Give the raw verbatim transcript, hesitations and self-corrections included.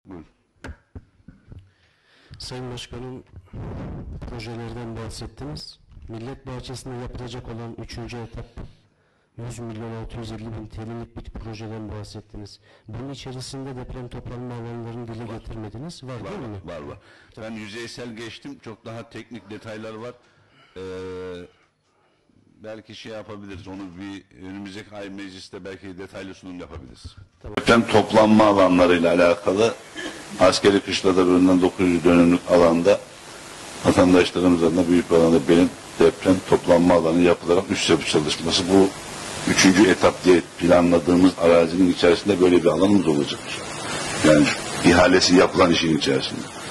Buyurun. Sayın Başkanım, projelerden bahsettiniz. Millet Bahçesi'nde yapılacak olan üçüncü etap yüz milyon altı yüz elli bin T L'lik bir projeden bahsettiniz. Bunun içerisinde deprem toplanma alanlarını dile Var. getirmediniz. Var, Var, değil mi? var, var. Ben yüzeysel geçtim. Çok daha teknik detaylar var. Ee, belki şey yapabiliriz. Onu bir önümüzdeki ay mecliste belki detaylı sunum yapabiliriz. Tamam. Deprem toplanma alanlarıyla alakalı askeri kışlada bölünen dokuz yüz dönümlük alanda vatandaşlarımız adına büyük bir alanda benim deprem toplanma alanı yapılarak üst yapı çalışması. Bu üçüncü etap diye planladığımız arazinin içerisinde böyle bir alanımız olacak. Yani ihalesi yapılan işin içerisinde.